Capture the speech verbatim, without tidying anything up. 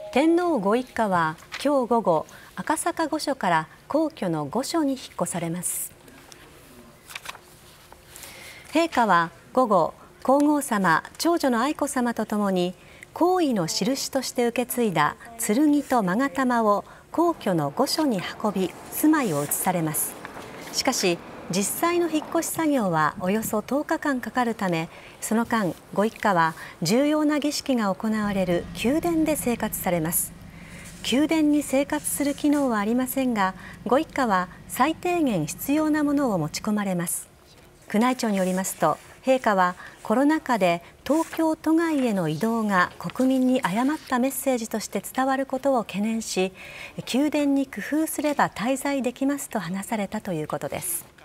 天皇ご一家は今日午後、赤坂御所から皇居の御所に引っ越されます。陛下は午後、皇后さま、長女の愛子さまとともに皇位の印として受け継いだ剣と勾玉を皇居の御所に運び、住まいを移されます。しかし、実際の引っ越し作業はおよそとおかかんかかるため、その間、ご一家は重要な儀式が行われる宮殿で生活されます。宮殿に生活する機能はありませんが、ご一家は最低限必要なものを持ち込まれます。宮内庁によりますと、陛下はコロナ禍で東京都外への移動が国民に誤ったメッセージとして伝わることを懸念し、宮殿に工夫すれば滞在できますと話されたということです。